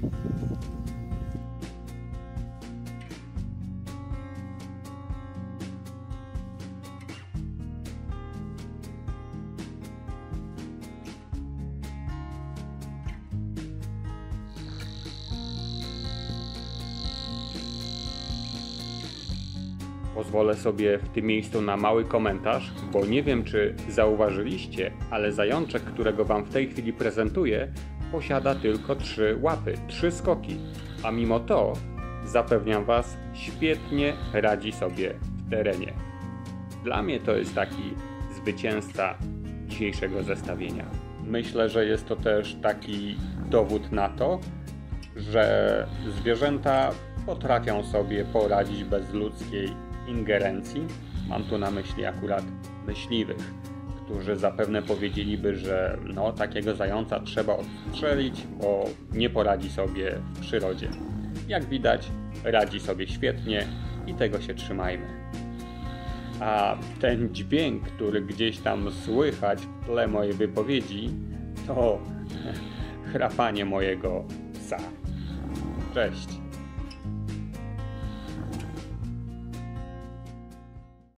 Pozwolę sobie w tym miejscu na mały komentarz, bo nie wiem, czy zauważyliście, ale zajączek, którego Wam w tej chwili prezentuję, posiada tylko 3 łapy, 3 skoki, a mimo to, zapewniam Was, świetnie radzi sobie w terenie. Dla mnie to jest taki zwycięzca dzisiejszego zestawienia. Myślę, że jest to też taki dowód na to, że zwierzęta potrafią sobie poradzić bez ludzkiej ingerencji. Mam tu na myśli akurat myśliwych, którzy zapewne powiedzieliby, że takiego zająca trzeba odstrzelić, bo nie poradzi sobie w przyrodzie. Jak widać, radzi sobie świetnie i tego się trzymajmy. A ten dźwięk, który gdzieś tam słychać w tle mojej wypowiedzi, to chrapanie mojego psa. Cześć!